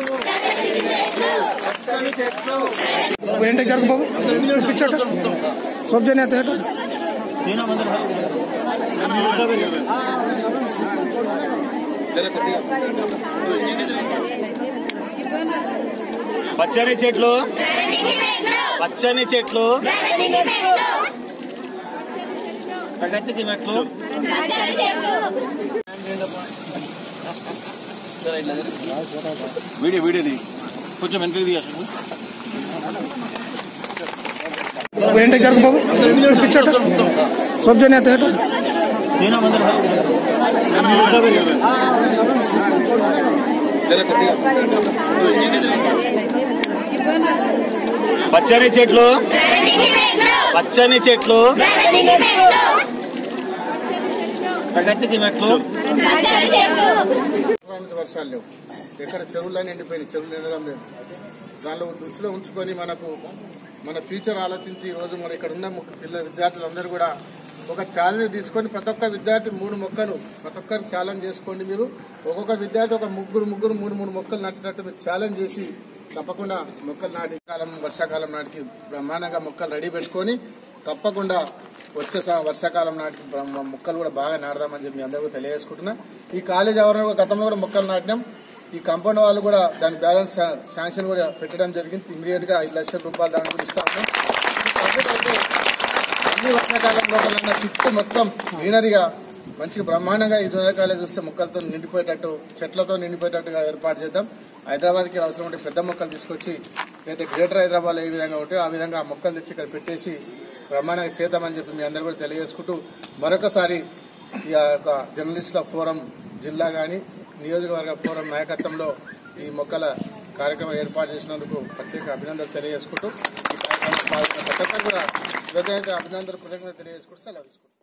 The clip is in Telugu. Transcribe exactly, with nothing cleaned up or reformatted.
ఏంటి జరుగు బాబు పిచ్చోట సోప్ జనే అయితే పచ్చని చెట్లు పచ్చని చెట్లు ప్రగతికి మెట్లు వీడియో వీడియోది కొంచెం వెనక్కి తీయాలి ఏంటి జరుగు బాబు పిచ్చోట సోప్ జనే అయితే పచ్చని చెట్లు పచ్చని చెట్లు ప్రగతికి మెట్లు వర్షాలు లేవు, ఎక్కడ చెరువులన్నీ ఎండిపోయినాయి, చెరువులు నిండడం లేదు. దానిలో దృష్టిలో ఉంచుకొని మనకు మన ఫ్యూచర్ ఆలోచించి ఈ రోజు మన ఇక్కడ ఉన్న పిల్లల విద్యార్థులందరూ కూడా ఒక ఛాలెంజ్ తీసుకొని ప్రతి ఒక్క విద్యార్థి మూడు మొక్కలు ప్రతి ఒక్కరు ఛాలెంజ్ చేసుకోండి. మీరు ఒక్కొక్క విద్యార్థి ఒక ముగ్గురు ముగ్గురు మూడు మూడు మొక్కలు నాటినట్టు మీరు ఛాలెంజ్ చేసి తప్పకుండా మొక్కలు నాటి కాలం వర్షాకాలం నాటికి బ్రహ్మాండంగా మొక్కలు రెడీ పెట్టుకొని తప్పకుండా వచ్చే వర్షాకాలం నాటికి మొక్కలు కూడా బాగా నాడదామని చెప్పి మీ అందరూ కూడా తెలియజేసుకుంటున్నా. ఈ కాలేజ్ ఆవరణ గతంలో కూడా మొక్కలు నాటినాం. ఈ కాంపౌండ్ వాళ్ళు కూడా దాని బ్యాలెన్స్ శాంక్షన్ కూడా పెట్టడం జరిగింది. ఇమీడియట్ గా ఐదు లక్షల రూపాయలు దాని కూడా ఇస్తా ఉన్నాం. అన్ని వర్షాకాలంలో చుట్టూ మొత్తం గ్రీనరీగా మంచిగా బ్రహ్మాండంగా ఈ జూనియర్ కాలేజ్ చూస్తే మొక్కలతో నిండిపోయేటట్టు చెట్లతో నిండిపోయేటట్టుగా ఏర్పాటు చేద్దాం. హైదరాబాద్కి అవసరం ఉంటే పెద్ద మొక్కలు తీసుకొచ్చి లేదా గ్రేటర్ హైదరాబాద్ ఏ విధంగా ఉంటే ఆ విధంగా ఆ మొక్కలు తెచ్చి ఇక్కడ పెట్టేసి బ్రహ్మాండంగా చేద్దామని చెప్పి మీ అందరూ కూడా తెలియజేసుకుంటూ మరొకసారి ఈ యొక్క జర్నలిస్టుల ఫోరం జిల్లా గాని నియోజకవర్గ ఫోరం నాయకత్వంలో ఈ మొక్కల కార్యక్రమం ఏర్పాటు చేసినందుకు ప్రత్యేక అభినందనలు తెలియజేసుకుంటూ ఈ కార్యక్రమం పాల్గొన్న ప్రతి ఒక్కరు కూడా హృదయ అభినందనలు కృతజ్ఞతలు తెలియజేసుకుంటూ సెలవు తీసుకుంటాం.